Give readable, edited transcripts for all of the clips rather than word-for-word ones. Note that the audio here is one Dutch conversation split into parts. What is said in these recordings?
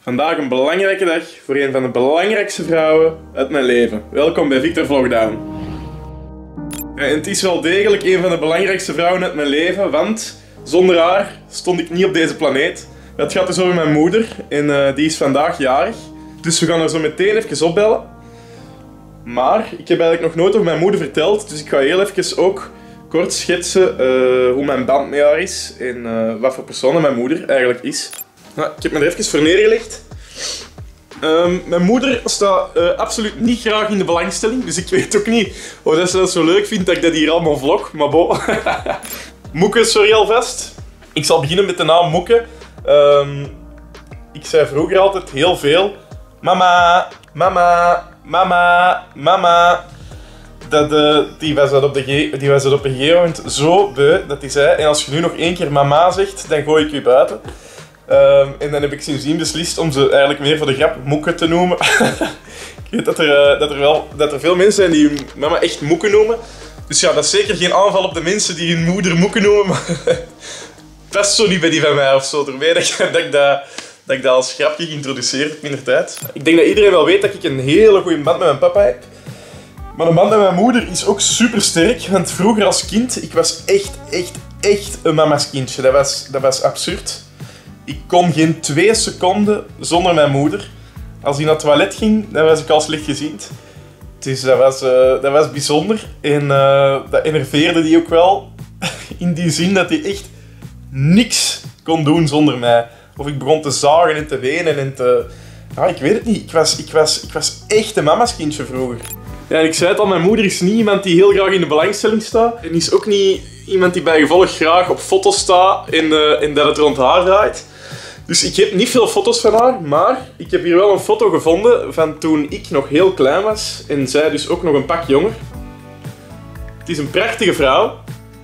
Vandaag een belangrijke dag voor een van de belangrijkste vrouwen uit mijn leven. Welkom bij Victor Vlogdown. En het is wel degelijk een van de belangrijkste vrouwen uit mijn leven, want zonder haar stond ik niet op deze planeet. Het gaat dus over mijn moeder en die is vandaag jarig. Dus we gaan er zo meteen even opbellen. Maar ik heb eigenlijk nog nooit over mijn moeder verteld, dus ik ga heel even ook kort schetsen hoe mijn band met haar is en wat voor persoon mijn moeder eigenlijk is. Nou, ik heb me er even voor neergelegd. Mijn moeder staat absoluut niet graag in de belangstelling, dus ik weet ook niet of dat ze dat zo leuk vindt dat ik dat hier allemaal vlog, maar bon. Moeke, sorry alvast. Ik zal beginnen met de naam Moeke. Ik zei vroeger altijd heel veel mama, mama, mama, mama. Die was dat op een gegeven moment zo beu dat hij zei, en als je nu nog één keer mama zegt, dan gooi ik je buiten. En dan heb ik sindsdien beslist om ze eigenlijk meer voor de grap Moeke te noemen. Ik weet dat er veel mensen zijn die hun mama echt Moeke noemen. Dus ja, dat is zeker geen aanval op de mensen die hun moeder Moeke noemen, maar past zo niet bij die van mij of zo. Daarmee dat ik dat als grapje geïntroduceerd heb in de tijd. Ik denk dat iedereen wel weet dat ik een hele goede band met mijn papa heb. Maar de band met mijn moeder is ook super sterk, want vroeger als kind, ik was echt een mama's kindje. Dat was absurd. Ik kon geen 2 seconden zonder mijn moeder. Als hij naar het toilet ging, dan was ik al slechtgeziend. Dus dat was bijzonder. En dat enerveerde die ook wel. In die zin dat hij echt niks kon doen zonder mij. Of ik begon te zagen en te wenen en te... Ja, ik weet het niet. Ik was echt een mama's kindje vroeger. Ja, en ik zei het al, mijn moeder is niet iemand die heel graag in de belangstelling staat. En is ook niet iemand die bij gevolg graag op foto's staat en dat het rond haar draait. Dus ik heb niet veel foto's van haar, maar ik heb hier wel een foto gevonden van toen ik nog heel klein was en zij dus ook nog een pak jonger. Het is een prachtige vrouw.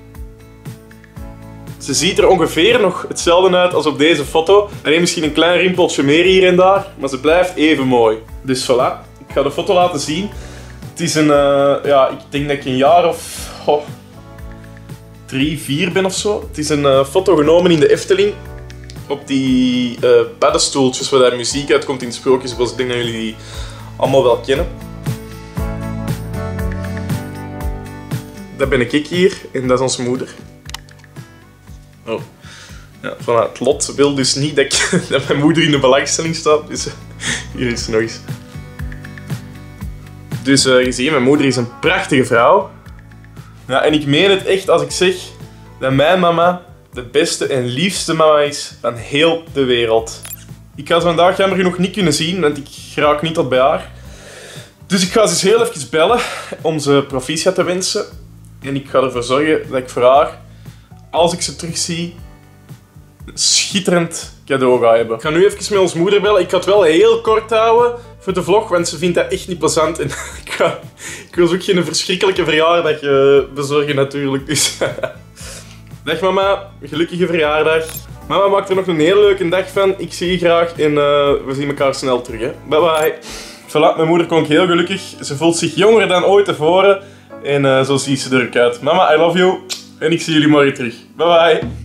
Ze ziet er ongeveer nog hetzelfde uit als op deze foto. Alleen misschien een klein rimpeltje meer hier en daar, maar ze blijft even mooi. Dus voilà, ik ga de foto laten zien. Het is een, ja, ik denk dat ik een jaar of 3, 4 ben of zo. Het is een foto genomen in de Efteling. Op die paddenstoeltjes waar daar muziek uitkomt in Sprookjesbos. Ik denk dat jullie die allemaal wel kennen. Dat ben ik hier en dat is onze moeder. Oh. Ja, voilà. Het lot wil dus niet dat mijn moeder in de belangstelling staat. Dus hier is ze nog eens. Dus je ziet, mijn moeder is een prachtige vrouw. Ja, en ik meen het echt als ik zeg dat mijn mama de beste en liefste mama is van heel de wereld. Ik ga ze vandaag jammer genoeg niet kunnen zien, want ik raak niet tot bij haar. Dus ik ga ze eens heel even bellen om ze proficiat te wensen. En ik ga ervoor zorgen dat ik voor haar, als ik ze terugzie, een schitterend cadeau ga hebben. Ik ga nu even met ons moeder bellen. Ik ga het wel heel kort houden voor de vlog, want ze vindt dat echt niet plezant. En ik wil ook geen verschrikkelijke verjaardag bezorgen natuurlijk. Dus dag mama, gelukkige verjaardag. Mama maakt er nog een hele leuke dag van. Ik zie je graag en we zien elkaar snel terug. Hè. Bye bye. Voilà, mijn moeder klonk heel gelukkig. Ze voelt zich jonger dan ooit tevoren. En zo ziet ze er ook uit. Mama, I love you. En ik zie jullie morgen terug. Bye bye.